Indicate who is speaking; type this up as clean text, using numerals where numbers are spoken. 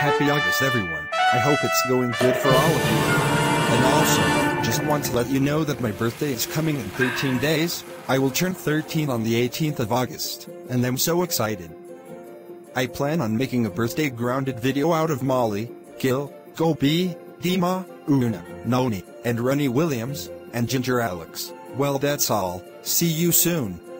Speaker 1: Happy August everyone, I hope it's going good for all of you. And also, just want to let you know that my birthday is coming in 13 days, I will turn 13 on the 18th of August, and I'm so excited. I plan on making a birthday grounded video out of Molly, Gil, Gopi, Dima, Una, Noni, and Ronnie Williams, and Ginger Alex. Well, that's all, see you soon.